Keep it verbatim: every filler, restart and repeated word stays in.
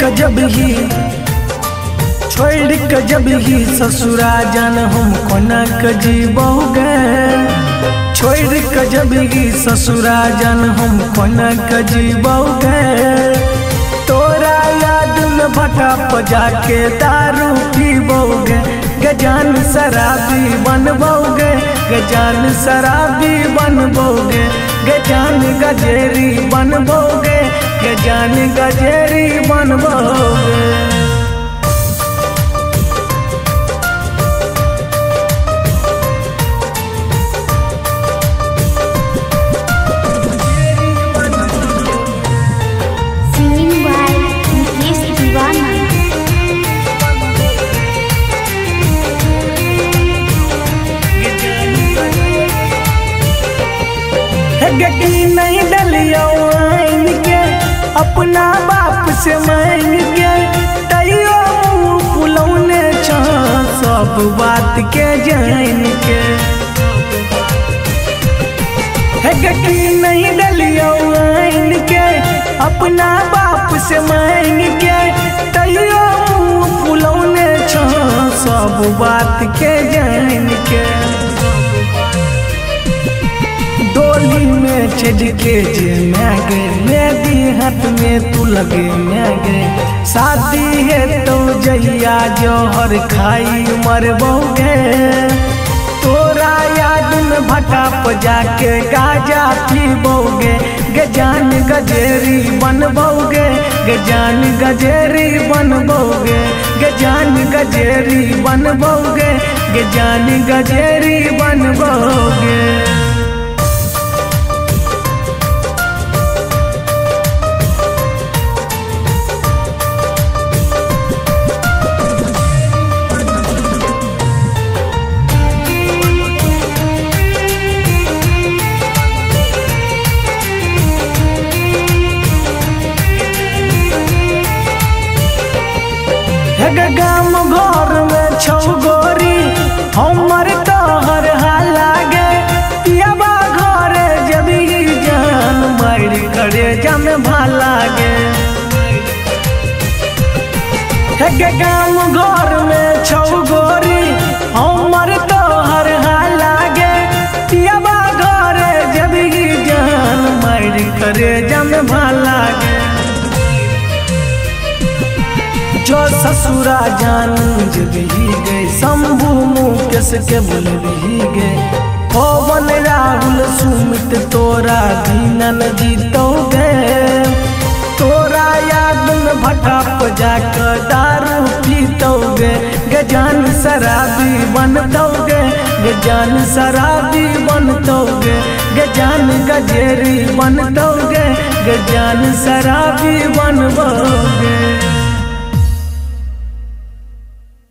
जब ही छोड़ के जब ही ससुरा जान हम कोना के जीबोगे। छोड़ के जब ही ससुरा जान हम कोना के जीबोगे। तोरा याद में भटा पजा के दारू पीबोगे। गजान शराबी बनबोगे। गजान शराबी बनबोगे। गजान गजेरी बनबोगे। गजान गजेरी बनबोगे। गटी नहीं डलियो आइन के अपना बाप से मांग के। तैयो फुलौने छा सब बात के जान के। गटी नहीं डलियो आइन के अपना बाप से मांग के। तैयो फुलौने छा सब बात के जान के। डोली में चढ़ के जे मैं गे मेरी हाथ में तू लगे मैं गे। शादी है तो जैया जोहर खाई मरबोगे। तोरा याद में भटा पजा के गाजा पीबोगे। गजान गजेरी बनबोगे। गजान गजेरी बनबोगे। गजान गजेरी बनबोगे। गजान गजेरी बनबोगे। गाम घर में छौ गोरी हमर तोहर हालागे। पियाबा घर जब जान मार करे जम भालागे। गाम घर में छौ गोरी हमर तोहर हालागे। पियाबा घर जब जान मार करे जम भालागे। जो ससुरा जान जब ही गए शंभू मुकेश के बोल भी गए। पवन राहुल सुमित तोरा दीनन जीतोगे। तोरा याद में भटा पजा के दारू पीतोगे। गजान शराबी बनतोगे। गजान शराबी बनतोगे। गजान गजेरी बनतोगे। गजान शराबी बनबोगे।